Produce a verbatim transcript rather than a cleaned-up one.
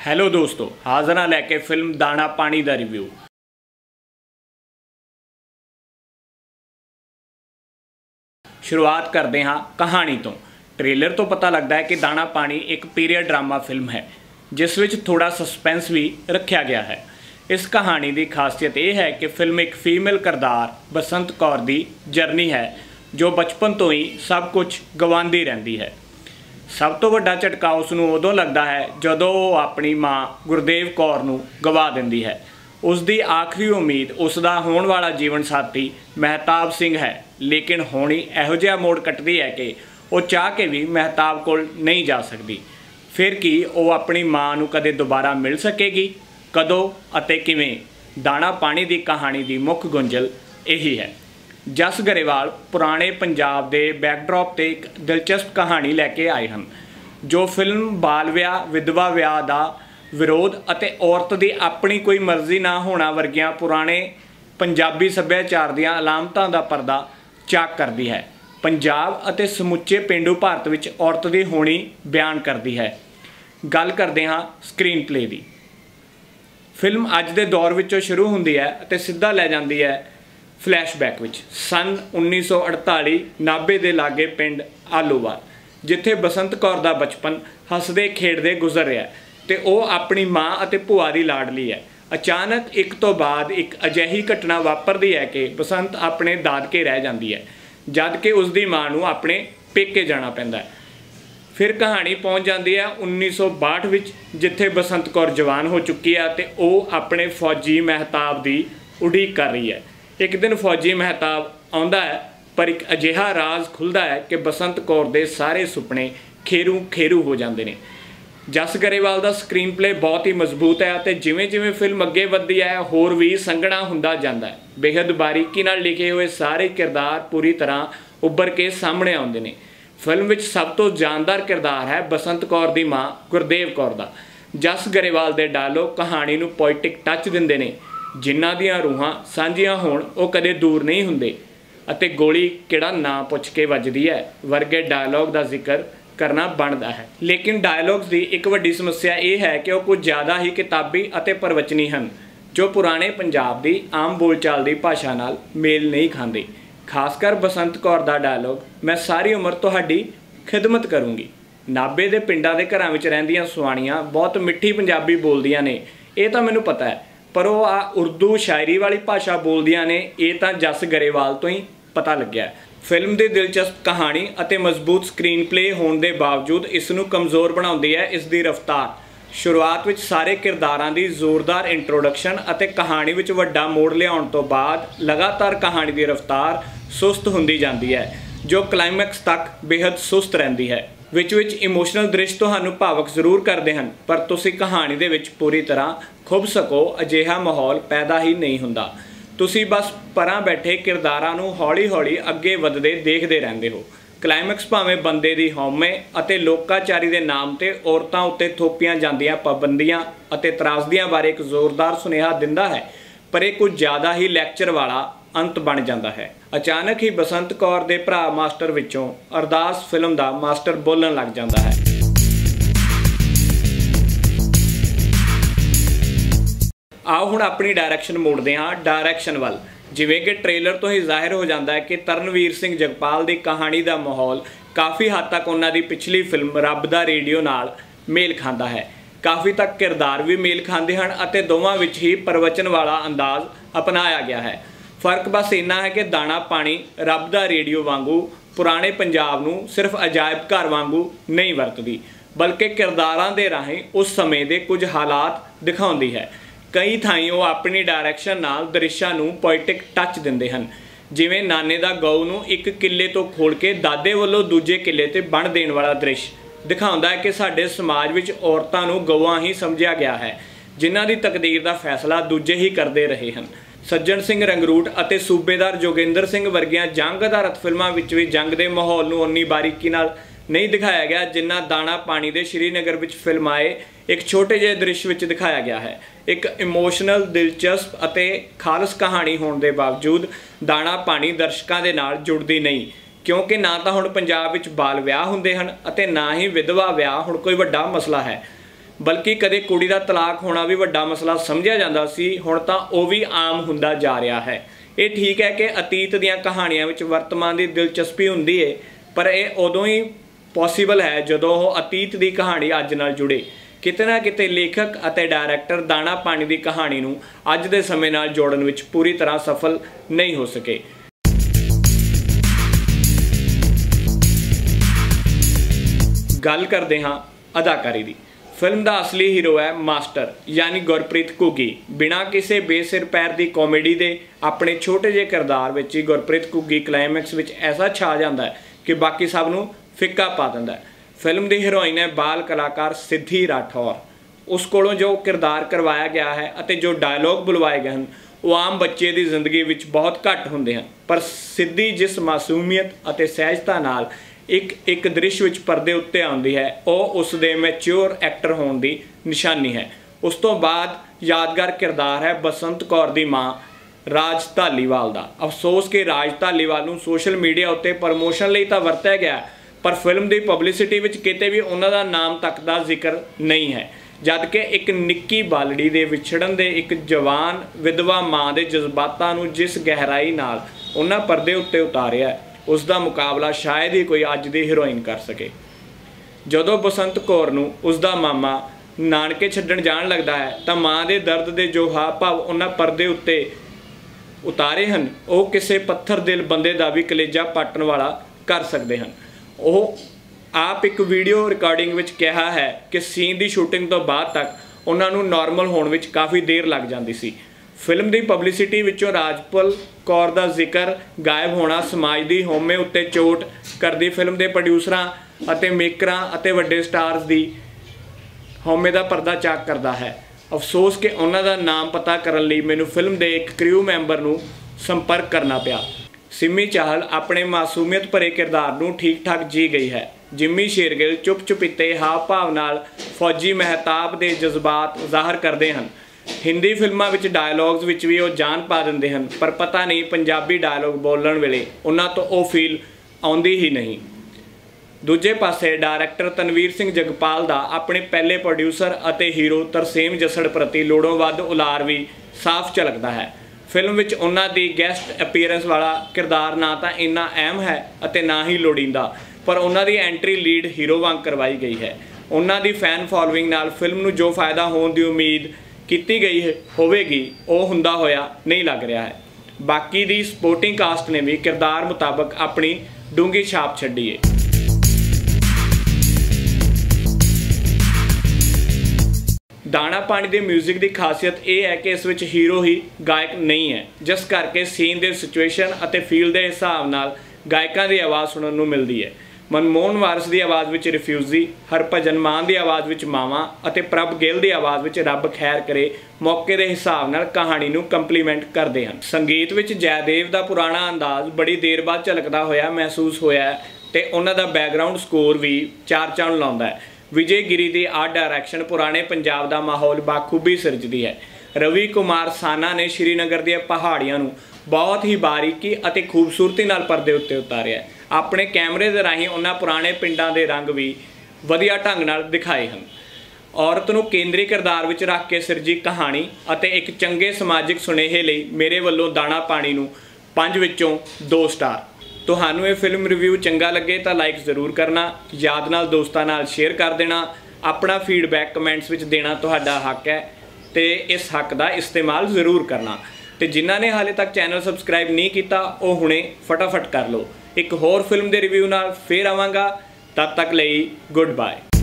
Hello ਦੋਸਤੋ, ਹਾਜ਼ਰ ਹਾਂ ਲੈ ਕੇ ਫਿਲਮ ਦਾਣਾ ਪਾਣੀ ਦਾ ਰਿਵਿਊ। ਸ਼ੁਰੂਆਤ ਕਰਦੇ ਹਾਂ ਕਹਾਣੀ ਤੋਂ। ਟ੍ਰੇਲਰ ਤੋਂ ਪਤਾ ਲੱਗਦਾ ਹੈ ਕਿ ਦਾਣਾ ਪਾਣੀ ਇੱਕ ਪੀਰੀਅਡ ਡਰਾਮਾ ਫਿਲਮ ਹੈ ਜਿਸ ਵਿੱਚ ਥੋੜਾ ਸਸਪੈਂਸ ਵੀ ਰੱਖਿਆ ਗਿਆ ਹੈ। ਇਸ ਕਹਾਣੀ ਦੀ ਖਾਸੀਅਤ ਇਹ ਹੈ ਕਿ ਫਿਲਮ ਇੱਕ ਫੀਮੇਲ ਕਿਰਦਾਰ ਬਸੰਤ ਕੌਰ ਦੀ ਜਰਨੀ ਹੈ ਜੋ ਬਚਪਨ ਤੋਂ ਹੀ ਸਭ ਕੁਝ ਗਵਾਉਂਦੀ ਰਹਿੰਦੀ ਹੈ। ਸਭ ਤੋਂ ਵੱਡਾ ਝਟਕਾ ਉਸ ਨੂੰ ਉਦੋਂ ਲੱਗਦਾ ਹੈ ਜਦੋਂ ਉਹ ਆਪਣੀ ਮਾਂ ਗੁਰਦੇਵ ਕੌਰ ਨੂੰ ਗਵਾ ਦਿੰਦੀ ਹੈ। ਉਸ ਦੀ ਆਖਰੀ ਉਮੀਦ ਉਸ ਦਾ ਹੋਣ ਵਾਲਾ ਜੀਵਨ ਸਾਥੀ ਮਹਿਤਾਬ ਸਿੰਘ ਹੈ, ਲੇਕਿਨ ਹੋਣੀ ਇਹੋ ਜਿਹਾ ਮੋੜ ਕੱਟਦੀ ਹੈ ਕਿ ਉਹ ਚਾਹ ਕੇ ਵੀ ਮਹਿਤਾਬ ਕੋਲ ਨਹੀਂ ਜਾ ਸਕਦੀ। ਫਿਰ ਕੀ ਉਹ ਆਪਣੀ ਮਾਂ ਨੂੰ ਕਦੇ ਦੁਬਾਰਾ ਮਿਲ ਸਕੇਗੀ? ਕਦੋਂ ਅਤੇ ਕਿਵੇਂ? ਦਾਣਾ ਪਾਣੀ ਦੀ ਕਹਾਣੀ ਦੀ ਮੁੱਖ ਗੁੰਝਲ ਇਹੀ ਹੈ। ਜਸ ਗਰੇਵਾਲ ਪੁਰਾਣੇ ਪੰਜਾਬ ਦੇ ਬੈਕਡ੍ਰੌਪ 'ਤੇ ਇੱਕ ਦਿਲਚਸਪ ਕਹਾਣੀ ਲੈ ਕੇ ਆਏ ਹਨ ਜੋ ਫਿਲਮ ਬਾਲ ਵਿਆਹ, ਵਿਧਵਾ ਵਿਆਹ ਦਾ ਵਿਰੋਧ ਅਤੇ ਔਰਤ ਦੀ ਆਪਣੀ ਕੋਈ ਮਰਜ਼ੀ ਨਾ ਹੋਣਾ ਵਰਗੀਆਂ ਪੁਰਾਣੇ ਪੰਜਾਬੀ ਸੱਭਿਆਚਾਰ ਦੀਆਂ ਅਲਾਮਤਾਂ ਦਾ ਪਰਦਾ ਚਾਕ ਕਰਦੀ ਹੈ। ਪੰਜਾਬ ਅਤੇ ਸਮੁੱਚੇ ਪੇਂਡੂ ਭਾਰਤ ਵਿੱਚ ਔਰਤ ਦੀ ਹੋਣੀ ਬਿਆਨ ਕਰਦੀ ਹੈ। ਗੱਲ ਕਰਦੇ ਹਾਂ ਸਕਰੀਨ ਪਲੇ ਦੀ। ਫਿਲਮ ਅੱਜ ਦੇ ਦੌਰ ਵਿੱਚੋਂ ਸ਼ੁਰੂ ਹੁੰਦੀ ਹੈ ਅਤੇ ਸਿੱਧਾ ਲੈ ਜਾਂਦੀ ਹੈ ਫਲੈਸ਼ਬੈਕ ਵਿੱਚ ਸੰਨ ਉੱਨੀ ਸੌ ਅਠਤਾਲੀ ਨਾਭੇ ਦੇ ਲਾਗੇ ਪਿੰਡ ਆਲੂਵਾਲ, ਜਿੱਥੇ ਬਸੰਤ ਕੌਰ ਦਾ ਬਚਪਨ ਹੱਸਦੇ ਖੇਡਦੇ ਗੁਜ਼ਰ ਰਿਹਾ ਅਤੇ ਉਹ ਆਪਣੀ ਮਾਂ ਅਤੇ ਭੂਆ ਦੀ ਲਾਡਲੀ ਹੈ। ਅਚਾਨਕ ਇੱਕ ਤੋਂ ਬਾਅਦ ਇੱਕ ਅਜਿਹੀ ਘਟਨਾ ਵਾਪਰਦੀ ਹੈ ਕਿ ਬਸੰਤ ਆਪਣੇ ਦਾਦਕੇ ਰਹਿ ਜਾਂਦੀ ਹੈ ਜਦ ਕਿ ਉਸ ਦੀ ਮਾਂ ਨੂੰ ਆਪਣੇ ਪੇਕੇ ਜਾਣਾ ਪੈਂਦਾ ਹੈ। ਫਿਰ ਕਹਾਣੀ ਪਹੁੰਚ ਜਾਂਦੀ ਹੈ ਉੱਨੀ ਸੌ ਬਾਹਠ ਵਿੱਚ, ਜਿੱਥੇ ਬਸੰਤ ਕੌਰ ਜਵਾਨ ਹੋ ਚੁੱਕੀ ਹੈ ਅਤੇ ਉਹ ਆਪਣੇ ਫੌਜੀ ਮਹਿਤਾਬ ਦੀ ਉਡੀਕ ਕਰ ਰਹੀ ਹੈ। ਇੱਕ ਦਿਨ ਫੌਜੀ ਮਹਿਤਾਬ ਆਉਂਦਾ ਹੈ, ਪਰ ਇੱਕ ਅਜਿਹਾ ਰਾਜ਼ ਖੁੱਲ੍ਹਦਾ ਹੈ ਕਿ ਬਸੰਤ ਕੌਰ ਦੇ ਸਾਰੇ ਸੁਪਨੇ ਖੇਰੂ ਖੇਰੂ ਹੋ ਜਾਂਦੇ ਨੇ। ਜਸ ਗਰੇਵਾਲ ਦਾ ਸਕਰੀਨ ਪਲੇ ਬਹੁਤ ਹੀ ਮਜ਼ਬੂਤ ਹੈ ਅਤੇ ਜਿਵੇਂ ਜਿਵੇਂ ਫਿਲਮ ਅੱਗੇ ਵੱਧਦੀ ਹੈ ਹੋਰ ਵੀ ਸੰਘਣਾ ਹੁੰਦਾ ਜਾਂਦਾ ਹੈ। ਬੇਹੱਦ ਬਾਰੀਕੀ ਨਾਲ ਲਿਖੇ ਹੋਏ ਸਾਰੇ ਕਿਰਦਾਰ ਪੂਰੀ ਤਰ੍ਹਾਂ ਉੱਭਰ ਕੇ ਸਾਹਮਣੇ ਆਉਂਦੇ ਨੇ। ਫਿਲਮ ਵਿੱਚ ਸਭ ਤੋਂ ਜਾਨਦਾਰ ਕਿਰਦਾਰ ਹੈ ਬਸੰਤ ਕੌਰ ਦੀ ਮਾਂ ਗੁਰਦੇਵ ਕੌਰ ਦਾ। ਜਸ ਗਰੇਵਾਲ ਦੇ ਡਾਇਲੋਗ ਕਹਾਣੀ ਨੂੰ ਪੋਇਟਿਕ ਟੱਚ ਦਿੰਦੇ ਨੇ। ਜਿਨ੍ਹਾਂ ਦੀਆਂ ਰੂਹਾਂ ਸਾਂਝੀਆਂ ਹੋਣ ਉਹ ਕਦੇ ਦੂਰ ਨਹੀਂ ਹੁੰਦੇ ਅਤੇ ਗੋਲੀ ਕਿਹੜਾ ਨਾਂ ਪੁੱਛ ਕੇ ਵੱਜਦੀ ਹੈ ਵਰਗੇ ਡਾਇਲੋਗ ਦਾ ਜ਼ਿਕਰ ਕਰਨਾ ਬਣਦਾ ਹੈ। ਲੇਕਿਨ ਡਾਇਲੋਗਸ ਦੀ ਇੱਕ ਵੱਡੀ ਸਮੱਸਿਆ ਇਹ ਹੈ ਕਿ ਉਹ ਕੁਝ ਜ਼ਿਆਦਾ ਹੀ ਕਿਤਾਬੀ ਅਤੇ ਪ੍ਰਵਚਨੀ ਹਨ ਜੋ ਪੁਰਾਣੇ ਪੰਜਾਬ ਦੀ ਆਮ ਬੋਲਚਾਲ ਦੀ ਭਾਸ਼ਾ ਨਾਲ ਮੇਲ ਨਹੀਂ ਖਾਂਦੇ। ਖਾਸ ਕਰ ਬਸੰਤ ਕੌਰ ਦਾ ਡਾਇਲੋਗ, ਮੈਂ ਸਾਰੀ ਉਮਰ ਤੁਹਾਡੀ ਖਿਦਮਤ ਕਰੂੰਗੀ। ਨਾਭੇ ਦੇ ਪਿੰਡਾਂ ਦੇ ਘਰਾਂ ਵਿੱਚ ਰਹਿੰਦੀਆਂ ਸੁਆਣੀਆਂ ਬਹੁਤ ਮਿੱਠੀ ਪੰਜਾਬੀ ਬੋਲਦੀਆਂ ਨੇ, ਇਹ ਤਾਂ ਮੈਨੂੰ ਪਤਾ ਹੈ, ਪਰ ਉਹ ਆ ਉਰਦੂ ਸ਼ਾਇਰੀ ਵਾਲੀ ਭਾਸ਼ਾ ਬੋਲਦੀਆਂ ਨੇ, ਇਹ ਤਾਂ ਜਸ ਗਰੇਵਾਲ ਤੋਂ ਹੀ ਪਤਾ ਲੱਗਿਆ। ਫਿਲਮ ਦੀ ਦਿਲਚਸਪ ਕਹਾਣੀ ਅਤੇ ਮਜ਼ਬੂਤ ਸਕਰੀਨ ਪਲੇ ਹੋਣ ਦੇ ਬਾਵਜੂਦ ਇਸ ਨੂੰ ਕਮਜ਼ੋਰ ਬਣਾਉਂਦੀ ਹੈ ਇਸ ਦੀ ਰਫ਼ਤਾਰ। ਸ਼ੁਰੂਆਤ ਵਿੱਚ ਸਾਰੇ ਕਿਰਦਾਰਾਂ ਦੀ ਜ਼ੋਰਦਾਰ ਇੰਟਰੋਡਕਸ਼ਨ ਅਤੇ ਕਹਾਣੀ ਵਿੱਚ ਵੱਡਾ ਮੋੜ ਲਿਆਉਣ ਤੋਂ ਬਾਅਦ ਲਗਾਤਾਰ ਕਹਾਣੀ ਦੀ ਰਫ਼ਤਾਰ ਸੁਸਤ ਹੁੰਦੀ ਜਾਂਦੀ ਹੈ ਜੋ ਕਲਾਈਮੈਕਸ ਤੱਕ ਬੇਹੱਦ ਸੁਸਤ ਰਹਿੰਦੀ ਹੈ। ਵਿੱਚ ਵਿੱਚ ਇਮੋਸ਼ਨਲ ਦ੍ਰਿਸ਼ ਤੁਹਾਨੂੰ ਭਾਵਕ ਜ਼ਰੂਰ ਕਰਦੇ ਹਨ, ਪਰ ਤੁਸੀਂ ਕਹਾਣੀ ਦੇ ਵਿੱਚ ਪੂਰੀ ਤਰ੍ਹਾਂ ਖੁੱਭ ਸਕੋ ਅਜਿਹਾ ਮਾਹੌਲ ਪੈਦਾ ਹੀ ਨਹੀਂ ਹੁੰਦਾ। ਤੁਸੀਂ ਬਸ ਪਰਾਂ ਬੈਠੇ ਕਿਰਦਾਰਾਂ ਨੂੰ ਹੌਲੀ ਹੌਲੀ ਅੱਗੇ ਵੱਧਦੇ ਦੇਖਦੇ ਰਹਿੰਦੇ ਹੋ। ਕਲਾਈਮੈਕਸ ਭਾਵੇਂ ਬੰਦੇ ਦੀ ਹਉਮੈ ਅਤੇ ਲੋਕਾਚਾਰੀ ਦੇ ਨਾਮ 'ਤੇ ਔਰਤਾਂ ਉੱਤੇ ਥੋਪੀਆਂ ਜਾਂਦੀਆਂ ਪਾਬੰਦੀਆਂ ਅਤੇ ਤਰਾਸਦੀਆਂ ਬਾਰੇ ਇੱਕ ਜ਼ੋਰਦਾਰ ਸੁਨੇਹਾ ਦਿੰਦਾ ਹੈ, ਪਰ ਇਹ ਕੁਝ ਜ਼ਿਆਦਾ ਹੀ ਲੈਕਚਰ ਵਾਲਾ ਅੰਤ ਬਣ ਜਾਂਦਾ ਹੈ। ਅਚਾਨਕ ਹੀ ਬਸੰਤ ਕੌਰ ਦੇ ਭਰਾ ਮਾਸਟਰ ਵਿੱਚੋਂ ਅਰਦਾਸ ਫਿਲਮ ਦਾ ਮਾਸਟਰ ਬੋਲਣ ਲੱਗ ਜਾਂਦਾ ਹੈ। ਆਓ ਹੁਣ ਆਪਣੀ ਡਾਇਰੈਕਸ਼ਨ ਮੋੜਦੇ ਹਾਂ ਡਾਇਰੈਕਸ਼ਨ ਵੱਲ। ਜਿਵੇਂ ਕਿ ਟ੍ਰੇਲਰ ਤੋਂ ਹੀ ਜ਼ਾਹਿਰ ਹੋ ਜਾਂਦਾ ਹੈ ਕਿ ਤਰਨਵੀਰ ਸਿੰਘ ਜਗਪਾਲ ਦੀ ਕਹਾਣੀ ਦਾ ਮਾਹੌਲ ਕਾਫੀ ਹੱਦ ਤੱਕ ਉਹਨਾਂ ਦੀ ਪਿਛਲੀ ਫਿਲਮ ਰੱਬ ਦਾ ਰੇਡੀਓ ਨਾਲ ਮੇਲ ਖਾਂਦਾ ਹੈ। ਕਾਫੀ ਤੱਕ ਕਿਰਦਾਰ ਵੀ ਮੇਲ ਖਾਂਦੇ ਹਨ ਅਤੇ ਦੋਵਾਂ ਵਿੱਚ ਹੀ ਪ੍ਰਵਚਨ ਵਾਲਾ ਅੰਦਾਜ਼ ਅਪਣਾਇਆ ਗਿਆ ਹੈ। ਫਰਕ ਬਸ ਇੰਨਾ ਹੈ ਕਿ ਦਾਣਾ ਪਾਣੀ ਰੱਬ ਦਾ ਰੇਡੀਓ ਵਾਂਗੂ ਪੁਰਾਣੇ ਪੰਜਾਬ ਨੂੰ ਸਿਰਫ ਅਜਾਇਬ ਘਰ ਵਾਂਗੂ ਨਹੀਂ ਵਰਤਦੀ, ਬਲਕਿ ਕਿਰਦਾਰਾਂ ਦੇ ਰਾਹੀਂ ਉਸ ਸਮੇਂ ਦੇ ਕੁਝ ਹਾਲਾਤ ਦਿਖਾਉਂਦੀ ਹੈ। ਕਈ ਥਾਈਂ ਉਹ ਆਪਣੀ ਡਾਇਰੈਕਸ਼ਨ ਨਾਲ ਦ੍ਰਿਸ਼ਾਂ ਨੂੰ ਪੋਇਟਿਕ ਟੱਚ ਦਿੰਦੇ ਹਨ, ਜਿਵੇਂ ਨਾਨੇ ਦਾ ਗਊ ਨੂੰ ਇੱਕ ਕਿੱਲੇ ਤੋਂ ਖੋਲ੍ਹ ਕੇ ਦਾਦੇ ਵੱਲੋਂ ਦੂਜੇ ਕਿੱਲੇ 'ਤੇ ਬੰਨ੍ਹ ਦੇਣ ਵਾਲਾ ਦ੍ਰਿਸ਼ ਦਿਖਾਉਂਦਾ ਹੈ ਕਿ ਸਾਡੇ ਸਮਾਜ ਵਿੱਚ ਔਰਤਾਂ ਨੂੰ ਗਊਆਂ ਹੀ ਸਮਝਿਆ ਗਿਆ ਹੈ ਜਿਨ੍ਹਾਂ ਦੀ ਤਕਦੀਰ ਦਾ ਫੈਸਲਾ ਦੂਜੇ ਹੀ ਕਰਦੇ ਰਹੇ ਹਨ। ਸੱਜਣ ਸਿੰਘ ਰੰਗਰੂਟ ਅਤੇ ਸੂਬੇਦਾਰ ਜੋਗਿੰਦਰ ਸਿੰਘ ਵਰਗੀਆਂ ਜੰਗ ਆਧਾਰਿਤ ਫਿਲਮਾਂ ਵਿੱਚ ਵੀ ਜੰਗ ਦੇ ਮਾਹੌਲ ਨੂੰ ਉਨੀ ਬਾਰੀਕੀ ਨਾਲ ਨਹੀਂ ਦਿਖਾਇਆ ਗਿਆ ਜਿੰਨਾ ਦਾਣਾ ਪਾਣੀ ਦੇ ਸ਼੍ਰੀਨਗਰ ਵਿੱਚ ਫਿਲਮ ਆਏ ਇੱਕ ਛੋਟੇ ਜਿਹੇ ਦ੍ਰਿਸ਼ ਵਿੱਚ ਦਿਖਾਇਆ ਗਿਆ ਹੈ। ਇੱਕ ਇਮੋਸ਼ਨਲ, ਦਿਲਚਸਪ ਅਤੇ ਖਾਲਸ ਕਹਾਣੀ ਹੋਣ ਦੇ ਬਾਵਜੂਦ ਦਾਣਾ ਪਾਣੀ ਦਰਸ਼ਕਾਂ ਦੇ ਨਾਲ ਜੁੜਦੀ ਨਹੀਂ, ਕਿਉਂਕਿ ਨਾ ਤਾਂ ਹੁਣ ਪੰਜਾਬ ਵਿੱਚ ਬਾਲ ਵਿਆਹ ਹੁੰਦੇ ਹਨ ਅਤੇ ਨਾ ਹੀ ਵਿਧਵਾ ਵਿਆਹ ਹੁਣ ਕੋਈ ਵੱਡਾ ਮਸਲਾ ਹੈ। बल्कि कदे कुड़ी दा तलाक होना भी वड्डा मसला समझिया जांदा सी, हुण तां ओह भी आम हुंदा जा रहा है। ये ठीक है कि अतीत दीयां कहानियां विच वर्तमान की दिलचस्पी हुंदी है, पर यह उदों ही पॉसीबल है जदों ओह अतीत की कहानी अज नाल जुड़े। किते ना किते लेखक अते डायरैक्टर दाणा पानी की कहानी नूं अज दे समय नाल जोड़न विच पूरी तरह सफल नहीं हो सके। गल करते हाँ अदाकारी की। फिल्म का असली हीरो है मास्टर यानी गुरप्रीत घुग्गी। बिना किसी बेसिर पैर की कॉमेडी के अपने छोटे जे किरदार विच ही गुरप्रीत घुग्गी क्लाइमैक्स विच ऐसा छा जाता है कि बाकी सब नूं फिक्का पा दिंदा है। फिल्म की हीरोइन है बाल कलाकार सिद्धि राठौर। उस कोलों जो किरदार करवाया गया है अते जो डायलॉग बुलवाए गए हैं वो आम बच्चे की जिंदगी विच बहुत घट होंदे हैं, पर सिद्धि जिस मासूमियत अते सहजता नाल एक एक दृश्य विच परदे उत्ते आउंदी है वह उसदे मैच्योर एक्टर होने की निशानी है। उस तो बाद यादगार किरदार है बसंत कौर दी मां राज धालीवाल का। अफसोस कि राज धालीवाल नूं सोशल मीडिया उत्ते प्रमोशन लई तां वरतिया गया, पर फिल्म की पबलिसिटी विच किते भी उन्हां दा नाम तक का जिक्र नहीं है, जबकि एक निक्की बालड़ी दे विछड़न दे एक जवान विधवा मां दे जज्बातां नूं जिस गहराई नाल उन्हां परदे उत्ते उतारिया है उसका मुकाबला शायद ही कोई अज दी हीरोइन कर सके। जदों बसंत कौर नूं उसका मामा नानके छड्डण जाण लगदा है तां मां दे दर्द दे जो हाव भाव उन्हां परदे उत्ते उतारे हैं वह किसी पत्थर दिल बंदे का भी कलेजा पाटन वाला कर सकते हैं। वह आप एक वीडियो रिकॉर्डिंग विच कहा है कि सीन की शूटिंग तो बाद तक उन्होंने नॉर्मल होने विच काफ़ी देर लग जाती सी। फिल्म की पबलिसिटी विचों राजपाल कौर का जिक्र गायब होना समाज की होमे उत्ते चोट करती फिल्म के प्रोड्यूसरां अते मेकरां अते वड्डे स्टार्स की होमे का परदा चाक करता है। अफसोस कि उन्हां दा नाम पता करने लई मैनूं फिल्म के एक क्रू मैंबर नूं संपर्क करना पिया। सिमी चाहल अपने मासूमियत भरे किरदार नूं ठीक ठाक जी गई है। जिम्मी शेरगिल चुप चुपीते हाव भाव नाल फौजी महताब के जज्बात ज़ाहिर करते हैं। हिंदी फिल्मों विच डायलॉग्स विच भी वो जान पा देंदे हैं, पर पता नहीं पंजाबी डायलॉग बोलण वेले उन्हां तो वो फील आउंदी ही नहीं। दूजे पासे डायरैक्टर तनवीर सिंह जगपाल दा अपने पहले प्रोड्यूसर अते हीरो तरसेम जसड़ प्रति लोड़ों वध उलार भी साफ झलकदा है। फिल्म विच उन्हां दी गैसट अपीयरेंस वाला किरदार ना तां इन्ना अहम है अते ना ही लोड़ींदा, पर उन्हां दी एंट्री लीड हीरो वांग करवाई गई है। उन्हां दी फैन फॉलोइंग नाल फिल्म नूं जो फायदा होने की उम्मीद की गई होवेगी वह हुंदा होया नहीं लग रहा है। बाकी दी सपोर्टिंग कास्ट ने भी किरदार मुताबक अपनी डूंगी छाप छड्डी है। दाणा पानी के म्यूजिक की खासियत यह है कि इस विच हीरो ही गायक नहीं है, जिस करके सीन के सिचुएशन अते फील के हिसाब नाल गायकों की आवाज़ सुनने को मिलती है। मनमोहन वारिस की आवाज़ विच रिफ्यूजी, हरभजन मान की आवाज़ विच मावा अते प्रभ गिल की आवाज़ विच रब खैर करे मौके के हिसाब नाल कहानी नूं कंप्लीमेंट करते हैं। संगीत विच जयदेव का पुराना अंदाज बड़ी देर बाद झलकदा होया महसूस होया ते उन्हां दा बैकग्राउंड स्कोर भी चार चांद लाउंदा है। विजय गिरी की आर्ट डायरैक्शन पुराने पंजाब का माहौल बाखूबी सिरजदी है। रवि कुमार साना ने श्रीनगर दी पहाड़ियां नूं बहुत ही बारीकी अते खूबसूरती नाल परदे उत्ते उतारिया है। अपने कैमरे दे राहीं उन्हां पुराने पिंडां दे रंग भी वधिया ढंग नाल दिखाए हैं। औरत नूं केंद्री किरदार विच रख के सिरजी कहानी अते एक चंगे समाजिक सुनेहे लई मेरे वल्लों दाणा पानी नूं पंज विचों दो स्टार। तुहानूं ये फिल्म रिव्यू चंगा लगे तो लाइक जरूर करना, याद नाल दोस्तां नाल शेयर कर देना, अपना फीडबैक कमेंट्स विच देना तुहाडा हक है तो इस हक का इस्तेमाल जरूर करना। तो जिन्हां ने हाले तक चैनल सबसक्राइब नहीं किया वो हुणे फटाफट कर लो। एक होर फिल्म के रिव्यू नाल फिर आवांगा, तब तक लई गुड बाय।